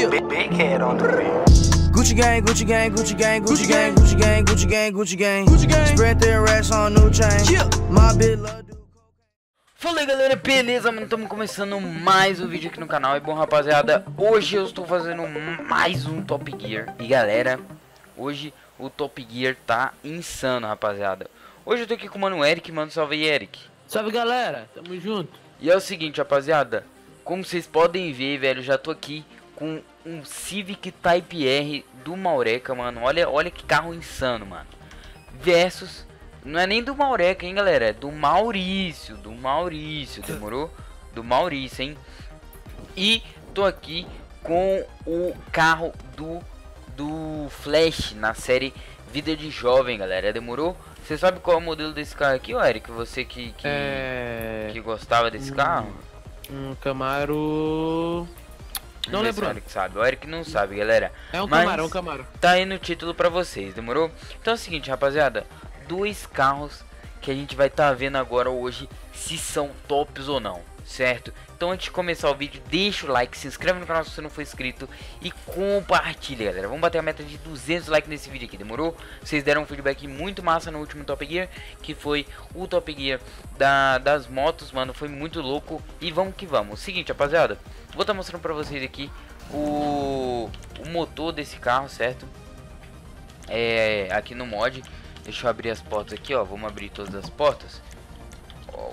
Big head on the beat. Gucci gang, Gucci gang, Gucci gang, Gucci gang, Gucci gang, Gucci gang, Gucci gang, Gucci gang. Spread their racks on new chain. My bitch love do. Fala aí galera, beleza? Mano, estamos começando mais um vídeo aqui no canal. E bom rapaziada, hoje eu estou fazendo mais um Top Gear. E galera, hoje o Top Gear tá insano, rapaziada. Hoje eu tô aqui com o mano Eric, mano, salve aí, Eric. Salve galera, tamo junto. E é o seguinte, rapaziada, como vocês podem ver, velho, já tô aqui com um Civic Type R do Maureca, mano. Olha que carro insano, mano. Versus, não é nem do Maureca, hein, galera, é do Maurício, demorou? Do Maurício, hein. E tô aqui com o carro do Flash na série Vida de Jovem, galera, demorou? Você sabe qual é o modelo desse carro aqui, ô Eric? Você que gostava desse carro? Um Camaro... Não lembro. O Eric sabe. O Eric não sabe, galera. É um Mas Camaro, é um Camaro. tá aí no título pra vocês, demorou? Então é o seguinte, rapaziada. Dois carros que a gente vai estar vendo agora hoje se são tops ou não, certo? Então antes de começar o vídeo, deixa o like, se inscreve no canal se você não for inscrito e compartilha, galera. Vamos bater a meta de 200 likes nesse vídeo aqui, demorou? Vocês deram um feedback muito massa no último Top Gear, que foi o Top Gear das motos, mano, foi muito louco. E vamos que vamos. Seguinte, rapaziada, vou estar mostrando pra vocês aqui o motor desse carro, certo? Aqui no mod. Deixa eu abrir as portas aqui, ó. Vamos abrir todas as portas. Ó,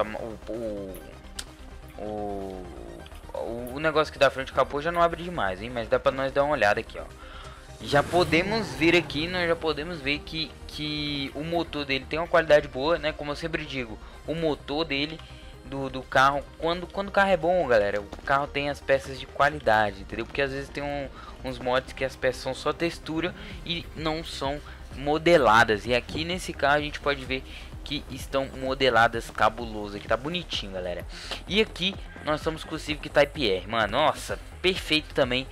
o negócio que da frente do capô já não abre demais, hein? Mas dá pra nós dar uma olhada aqui, ó. Já podemos ver aqui, nós já podemos ver que o motor dele tem uma qualidade boa, né? Como eu sempre digo, o motor dele do carro, quando o carro é bom, galera, o carro tem as peças de qualidade, entendeu? Porque às vezes tem uns mods que as peças são só textura e não são modeladas. E aqui nesse carro a gente pode ver que estão modeladas cabuloso. Aqui tá bonitinho, galera. E aqui nós estamos com o Civic Type R, mano. Nossa, perfeito também.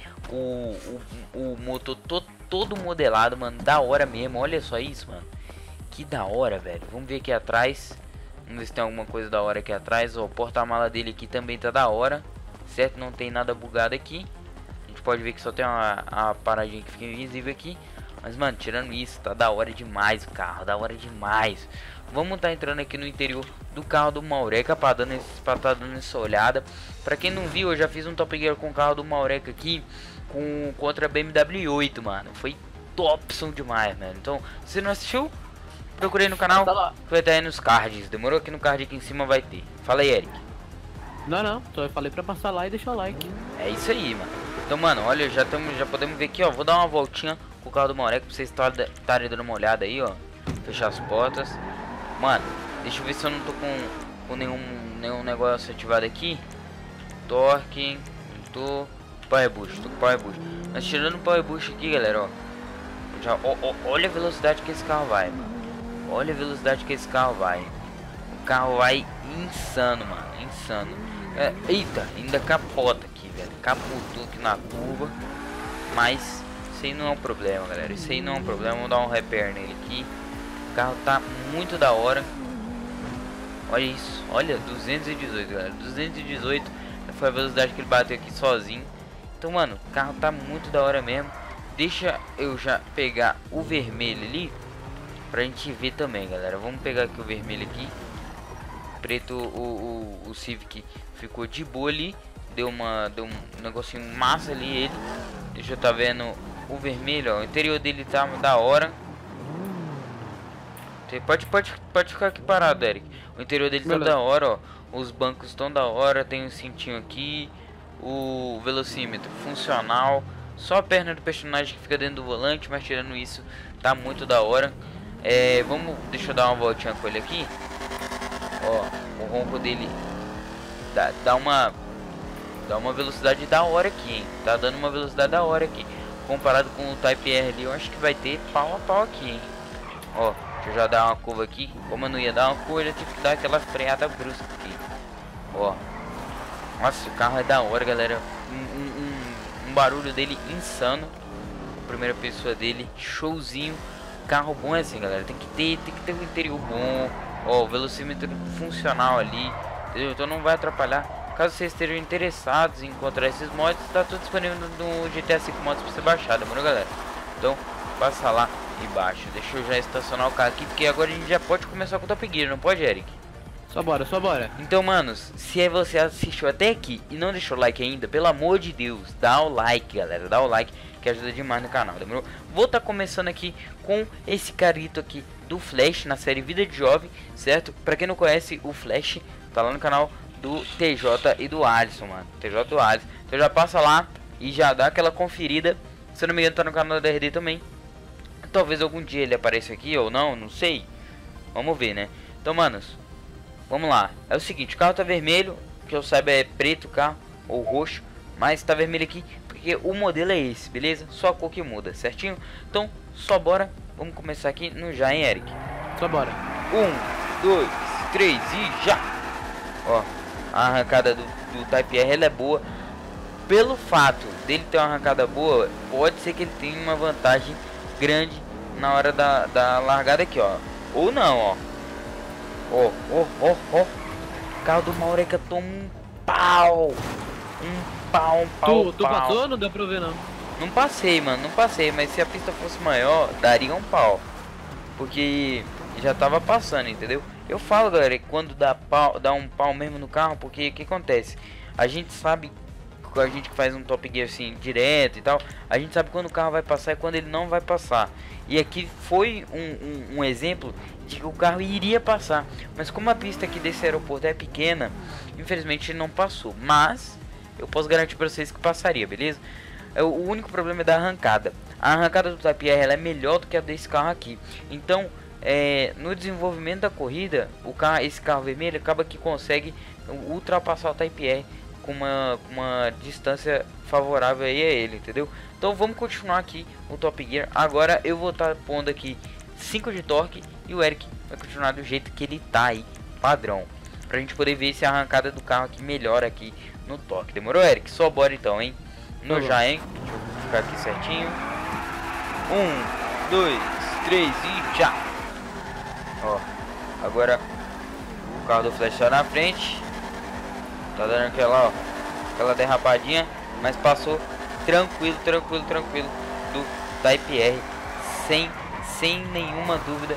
O motor todo modelado, mano. Da hora mesmo. Olha só isso, mano. Que da hora, velho. Vamos ver aqui atrás. Vamos ver se tem alguma coisa da hora aqui atrás. Ó, o porta-mala dele aqui também tá da hora, certo? Não tem nada bugado aqui. A gente pode ver que só tem uma paradinha que fica invisível aqui. Mas, mano, tirando isso, tá da hora demais o carro. Da hora demais. Vamos tá entrando aqui no interior do carro do Maureca pra tá dando essa olhada. Pra quem não viu, eu já fiz um Top Gear com o carro do Maureca aqui contra a BMW 8, mano. Foi topson demais, mano. Então, se você não assistiu, procurei no canal, vai estar aí nos cards. Demorou? Aqui no card aqui em cima vai ter. Fala aí, Eric. Não, só eu falei pra passar lá e deixar o like. É isso aí, mano. Então, mano, olha, já podemos ver aqui, ó. Vou dar uma voltinha com o carro do Maureca pra vocês estarem dando uma olhada aí, ó. Fechar as portas. Mano, deixa eu ver se eu não tô com nenhum negócio ativado aqui. Torque, tô Power Boost, tô com Power Boost. Mas tirando o Power Boost aqui, galera, ó. Olha a velocidade que esse carro vai, mano. Olha a velocidade que esse carro vai. O carro vai insano, mano, insano. Eita, ainda capota aqui, velho. Capotou aqui na curva. Mas isso aí não é um problema, galera. Isso aí não é um problema. Vamos dar um repair nele aqui. O carro tá muito da hora. Olha isso. Olha, 218, galera. 218 foi a velocidade que ele bateu aqui sozinho. Então, mano, o carro tá muito da hora mesmo. Deixa eu já pegar o vermelho ali pra gente ver também, galera. Vamos pegar aqui o vermelho aqui. Preto, o Civic ficou de boa ali. Deu um negocinho massa ali ele. Deixa eu tá vendo o vermelho, ó. O interior dele tá da hora. Pode ficar aqui parado, Eric. O interior dele tá da hora, ó. Os bancos estão da hora. Tem um cintinho aqui. O velocímetro funcional. Só a perna do personagem que fica dentro do volante. Mas tirando isso, tá muito da hora. Deixa eu dar uma voltinha com ele aqui. Ó, o ronco dele dá uma velocidade da hora aqui, hein? Tá dando uma velocidade da hora aqui. Comparado com o Type R ali, eu acho que vai ter pau a pau aqui, hein? Ó, deixa eu já dar uma curva aqui. Como eu não ia dar uma curva, eu tive que dar aquela freada brusca aqui. Ó. Nossa, o carro é da hora, galera. Um barulho dele insano. A primeira pessoa dele, showzinho. Carro bom é assim, galera. Tem que ter um interior bom. Ó, o velocímetro funcional ali. Entendeu? Então não vai atrapalhar. caso vocês estejam interessados em encontrar esses mods, tá tudo disponível no GTA V Mods pra você baixar, demorou, galera? Então passa lá e baixa. Deixa eu já estacionar o carro aqui, porque agora a gente já pode começar com o Top Gear, não pode, Eric? Só bora, só bora. Então, manos, se você assistiu até aqui e não deixou o like ainda, pelo amor de Deus, dá o like, galera, dá o like, que ajuda demais no canal, demorou? Vou estar começando aqui com esse carito aqui do Flash na série Vida de Jovem, certo? Pra quem não conhece, o Flash tá lá no canal do TJ e do Alisson, mano. TJ e do Alisson. Então já passa lá e já dá aquela conferida. Se eu não me engano, tá no canal da DRD também. Talvez algum dia ele apareça aqui ou não, não sei. Vamos ver, né? Então, manos, vamos lá. É o seguinte, o carro tá vermelho, que eu saiba é preto o carro, ou roxo. Mas tá vermelho aqui, porque o modelo é esse, beleza? Só a cor que muda, certinho? Então, só bora. Vamos começar aqui no já, hein, Eric? Só bora. 1, 2, 3 e já! Ó, a arrancada do Type R ela é boa. Pelo fato dele ter uma arrancada boa, pode ser que ele tenha uma vantagem grande na hora da largada aqui, ó. Ou não, ó. Ó. O carro do Maureca toma um pau. Tu passou? Não deu pra ver, não. Não passei, mano, não passei. Mas se a pista fosse maior, daria um pau. Porque já tava passando, entendeu? Eu falo, galera, que quando dá um pau mesmo no carro, porque o que acontece? A gente sabe, a gente que faz um Top Gear assim, direto e tal, a gente sabe quando o carro vai passar e quando ele não vai passar. E aqui foi um exemplo de que o carro iria passar. Mas como a pista aqui desse aeroporto é pequena, infelizmente ele não passou. Mas eu posso garantir pra vocês que passaria, beleza? O único problema é da arrancada. A arrancada do Type R ela é melhor do que a desse carro aqui. Então, no desenvolvimento da corrida, esse carro vermelho acaba que consegue ultrapassar o Type R com uma distância favorável aí a ele, entendeu? Então vamos continuar aqui o Top Gear. Agora eu vou estar pondo aqui 5 de torque e o Eric vai continuar do jeito que ele tá aí, padrão, pra gente poder ver se a arrancada do carro aqui melhora aqui no torque. Demorou, Eric? Só bora então, hein? No já, hein? Deixa eu ficar aqui certinho. 1, 2, 3 e já! Ó, agora o carro do Flash tá na frente. Tá dando aquela derrapadinha, mas passou tranquilo do Type R, sem nenhuma dúvida.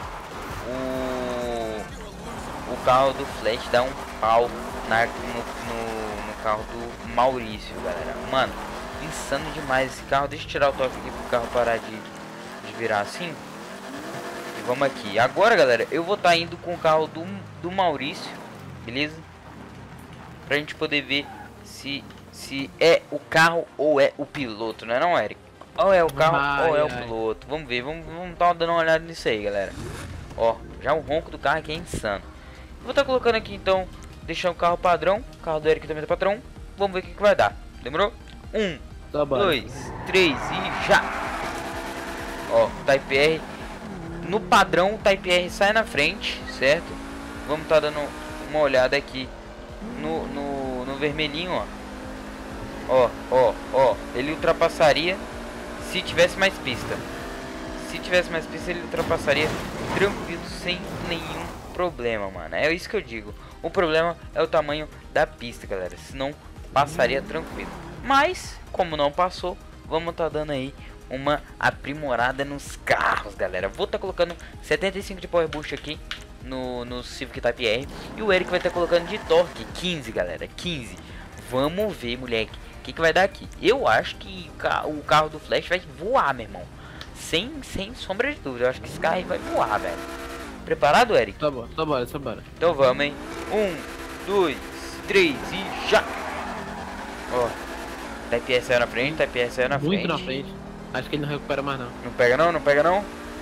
O carro do Flash dá um pau no carro do Maurício, galera. Mano, insano demais esse carro. Deixa eu tirar o toque aqui pro carro parar de virar assim. E vamos aqui. Agora, galera, eu vou estar indo com o carro do Maurício, beleza? Pra gente poder ver se é o carro ou é o piloto, não é não, Eric? Ou é o carro ou é o piloto. Vamos ver, vamos tá dando uma olhada nisso aí, galera. Ó, já o ronco do carro aqui é insano. Vou estar colocando aqui então, deixando o carro padrão. O carro do Eric também tá padrão. Vamos ver o que vai dar. Demorou? 1, 2, 3 e já! Ó, Type R. No padrão, o Type R sai na frente, certo? Vamos tá dando uma olhada aqui no vermelhinho, ó. Ele ultrapassaria se tivesse mais pista. Se tivesse mais pista, ele ultrapassaria tranquilo, sem nenhum problema, mano. É isso que eu digo. O problema é o tamanho da pista, galera. Senão passaria tranquilo. Mas, como não passou, vamos tá dando aí uma aprimorada nos carros, galera. Vou tá colocando 75 de Power Boost aqui no Civic Type R. E o Eric vai estar colocando de torque 15, galera, 15. Vamos ver, moleque, o que vai dar aqui. Eu acho que o carro do Flash vai voar, meu irmão. Sem sombra de dúvida. Eu acho que esse carro aí vai voar, velho. Preparado, Eric? Tá bom, só bora. Então vamos, hein. 1, 2, 3 e já. Ó, Type R saiu na frente, Type R saiu na frente. Muito na frente. Acho que ele não recupera mais não. Não pega não? Pega não.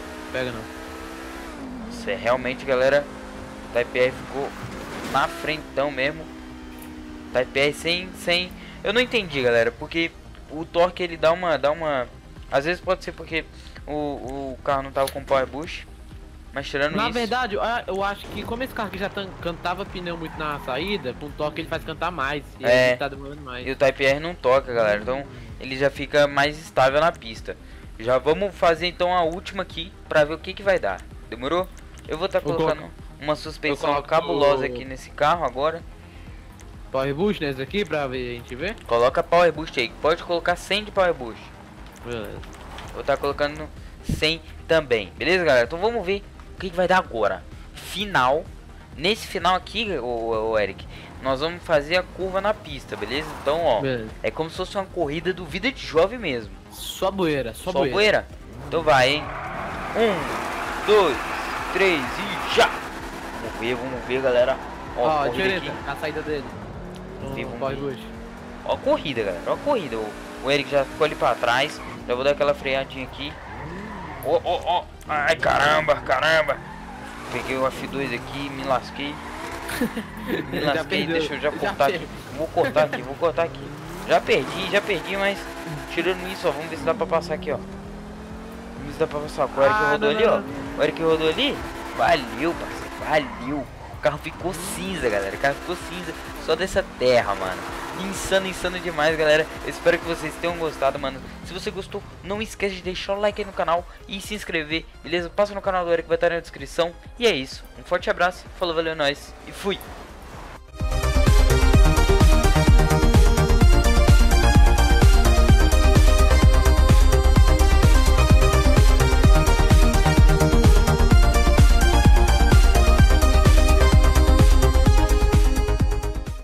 Isso é realmente, galera, Type R ficou na frentão mesmo. Type R sem... Eu não entendi, galera, porque o torque ele dá uma... Às vezes pode ser porque o carro não tava com Power Boost. Mas tirando na isso... verdade, eu acho que como esse carro aqui já cantava pneu muito na saída, com o torque ele faz cantar mais. E ele tá demorando mais. E o Type R não toca, galera. Então ele já fica mais estável na pista. Já vamos fazer então a última aqui pra ver o que vai dar. Demorou? Eu vou estar colocando uma suspensão cabulosa aqui nesse carro agora. Power Boost nesse aqui pra ver, a gente ver? Coloca Power Boost aí. Pode colocar 100 de Power Boost. Beleza. Vou estar colocando 100 também. Beleza, galera? Então vamos ver o que vai dar agora. Final. Nesse final aqui, o Eric, nós vamos fazer a curva na pista, beleza? Então, ó, beleza. É como se fosse uma corrida do Vida de Jovem mesmo. Só bueira, só Só bueira? Então vai, hein? 1, 2, 3 e já! Vamos ver, galera. Ó, corrida direita, a saída dele. Vamos Power ver. Boost. Ó a corrida, galera. Ó a corrida. O Eric já ficou ali pra trás. Já vou dar aquela freadinha aqui. Ó. Ai, caramba. Peguei o F2 aqui, me lasquei. Deixa eu já cortar aqui. Vou cortar aqui. Já perdi, mas tirando isso, ó, vamos ver se dá pra passar aqui, ó. Vamos ver se dá pra passar. O Eric rodou ali, ó. O Eric rodou ali. Valeu, parceiro, valeu. O carro ficou cinza, galera. O carro ficou cinza só dessa terra, mano. Insano demais, galera. Eu espero que vocês tenham gostado, mano. Se você gostou, não esquece de deixar o like aí no canal e se inscrever, beleza? Passa no canal do Eric, vai estar na descrição. E é isso. Um forte abraço, falou, valeu, nóis e fui!